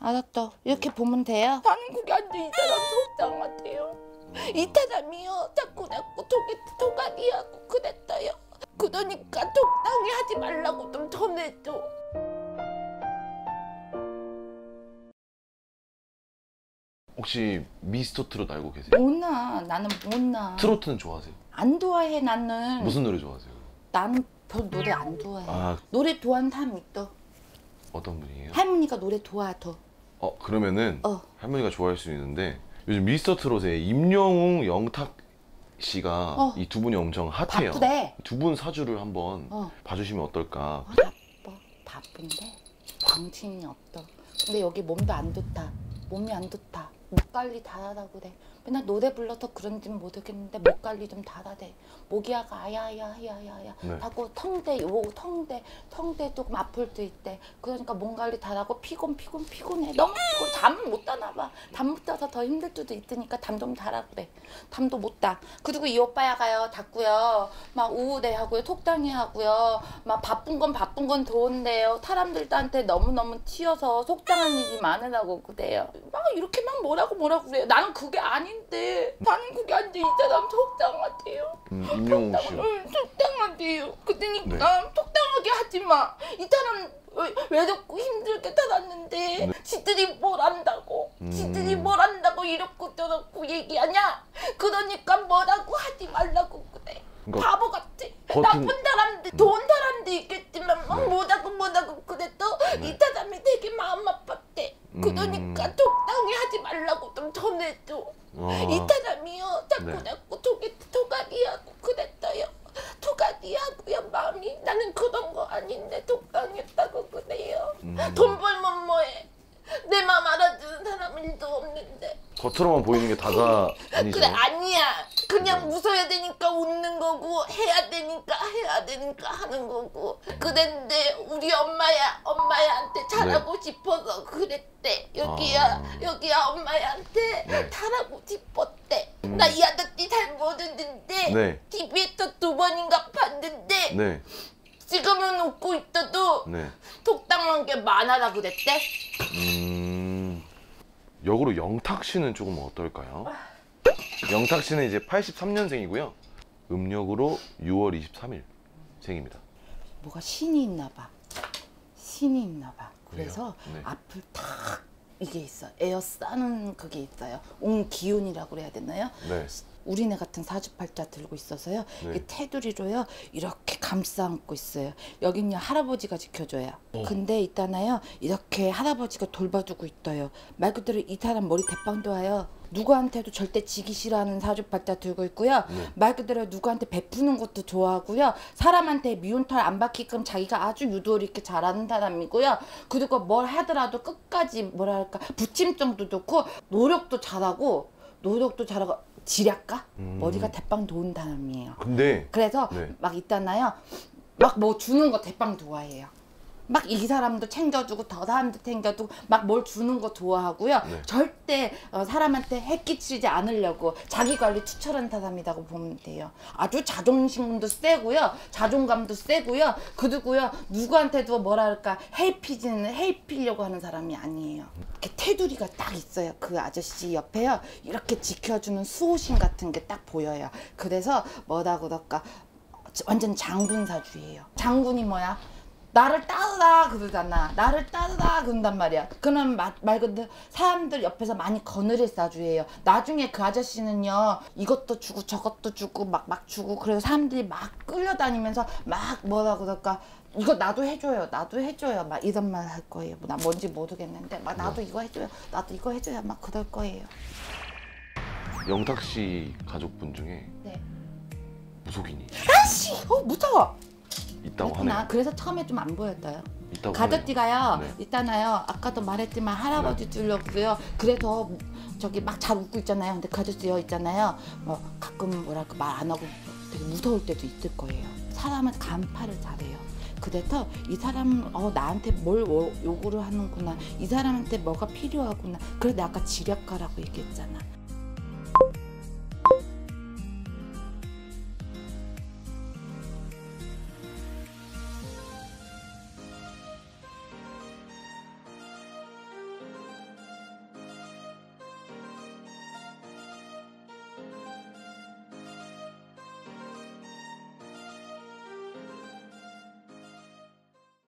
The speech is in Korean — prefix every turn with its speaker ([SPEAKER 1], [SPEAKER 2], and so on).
[SPEAKER 1] 알았어. 이렇게 보면 돼요?
[SPEAKER 2] 나는 그게 아닌데 이 사람 속상하대요. 이 사람이요 자꾸 도가니하고 그랬어요. 그러니까 적당히 하지 말라고 좀 전해줘.
[SPEAKER 3] 혹시 미스터 트롯 알고 계세요?
[SPEAKER 1] 못나. 나는 못나.
[SPEAKER 3] 트로트는 좋아하세요?
[SPEAKER 1] 안 좋아해 나는.
[SPEAKER 3] 무슨 노래 좋아하세요?
[SPEAKER 1] 나는 별 노래 안 좋아해.
[SPEAKER 3] 아.
[SPEAKER 1] 노래 좋아하는 사람 있어.
[SPEAKER 3] 어떤 분이에요?
[SPEAKER 1] 할머니가 노래 좋아해.
[SPEAKER 3] 그러면은 할머니가 좋아할 수 있는데 요즘 미스터 트롯에 임영웅, 영탁 씨가 이 두 분이 엄청 핫해요.
[SPEAKER 1] 바쁘대.
[SPEAKER 3] 두 분 사주를 한번 봐주시면 어떨까?
[SPEAKER 1] 바쁜데 정신이 없어. 근데 여기 몸도 안 좋다. 몸이 안 좋다. 목 관리 잘하라 그래. 맨날 노래 불러서 그런지는 모르겠는데 목 관리 좀 잘하래. 목이야가 아야야야야야 하고 텅대 조금 아플 때 있대. 그러니까 몸 관리 잘하고 피곤해. 너무 피곤. 잠을 못 자나 봐. 잠 못 자서 더 힘들 수도 있으니까 잠 좀 자라 그래. 잠도 못 자. 그리고 이 오빠야가요 자꾸요 막 우울해하고요 속상해하고요 막 바쁜 건 좋은데요 사람들한테 너무 튀어서 속상한 일이 많으라고 그래요. 막 이렇게 막 뭐라고 그래요. 나는 그게 아닌데. 나는 그게 아닌데 이 사람 속상하대요.
[SPEAKER 3] 임영웅 씨요?
[SPEAKER 1] 속상하대요. 그러니까 속상하게 하지 마. 이 사람 왜 자꾸 힘들게 살았는데 지들이 뭘 안다고 지들이 뭘 안다고 이렇고 저렇고 얘기하냐. 그러니까 뭐라고 하지 말라고 그래. 그러니까 바보 같아. 나쁜 사람들 좋은 사람도 있겠지만 막 뭐라고 그래도 이 사람이 되게 마음 아팠대. 그러니까 적당히 하지 말라고 좀 전해줘. 이 사람이요 자꾸 도가니하고 그랬어요. 도가니하고요 마음이. 나는 그런 거 아닌데 적당했다고 그래요. 돈 벌면 뭐해. 내 마음 알아주는 사람 일도 없는데.
[SPEAKER 3] 겉으로만 보이는 게 다가 아니죠?
[SPEAKER 1] 그래 아니야. 그냥 웃어야 되니까 웃는 거고 해야 되니까 하는 거고. 그랬는데 우리 엄마한테 잘하고 싶어서 그랬대. 여기야 엄마한테 잘하고 싶었대. 나 이 아저씨 잘 모르는데 TV에서 2번인가 봤는데 지금은 웃고 있어도 속상한 게 많아라 그랬대.
[SPEAKER 3] 역으로 영탁 씨는 조금 어떨까요? 영탁 씨는 이제 83년생이고요. 음력으로 6월 23일 생입니다.
[SPEAKER 1] 뭐가 신이 있나 봐. 그래서 앞을 탁 이게 있어. 에어싸는 그게 있어요. 온 기운이라고 그래야 되나요? 우리네 같은 사주팔자 들고 있어서요. 이게 테두리로요 이렇게 감싸 안고 있어요. 여긴요 할아버지가 지켜줘요. 근데 있잖아요 이렇게 할아버지가 돌봐주고 있어요. 말 그대로 이 사람 머리 대빵 좋아요. 누구한테도 절대 지기 싫어하는 사주팔자 들고 있고요. 말 그대로 누구한테 베푸는 것도 좋아하고요. 사람한테 미운 털 안 박히게끔 자기가 아주 유도리 있게 잘하는 사람이고요. 그리고 뭘 하더라도 끝까지 뭐랄까 부침성도 좋고 노력도 잘하고 지략가? 머리가 대빵 좋은 사람이에요. 그래서 막 있잖아요. 막 뭐 주는 거 대빵 좋아해요. 막 이 사람도 챙겨주고 저 사람도 챙겨주고 막 뭘 주는 거 좋아하고요. 절대 사람한테 해끼치지 않으려고 자기 관리 투철한 사람이라고 보면 돼요. 아주 자존심도 세고요. 자존감도 세고요. 그리고요 누구한테도 뭐랄까 해피려고 하는 사람이 아니에요. 이렇게 테두리가 딱 있어요. 그 아저씨 옆에요. 이렇게 지켜주는 수호신 같은 게 딱 보여요. 그래서 뭐라고 그럴까 완전 장군사주예요. 장군이 뭐야? 나를 따르라 그러잖아. 나를 따르라 그런단 말이야. 그러면 말 그대로 사람들 옆에서 많이 거느릴 사주예요. 나중에 그 아저씨는요 이것도 주고 저것도 주고 막 주고 그래서 사람들이 막 끌려다니면서 막 뭐라 그럴까 이거 나도 해줘요 막 이런 말 할 거예요. 나 뭔지 모르겠는데 막 나도 이거 해줘요 막 그럴 거예요.
[SPEAKER 3] 영탁 씨 가족분 중에 무속인이
[SPEAKER 1] 아씨 무서워.
[SPEAKER 3] 있다고 하네요.
[SPEAKER 1] 그래서 처음에 좀 안 보였어요.
[SPEAKER 3] 가족띠가요
[SPEAKER 1] 있잖아요. 아까도 말했지만 할아버지 주려고요. 그래서 저기 막 잘 웃고 있잖아요. 근데 그 아저씨요 있잖아요. 뭐 가끔 뭐랄까 말 안 하고 되게 무서울 때도 있을 거예요. 사람은 간파를 잘해요. 그래서 이 사람은 나한테 뭘 요구를 하는구나. 이 사람한테 뭐가 필요하구나. 그래서 내가 아까 지략가라고 얘기했잖아.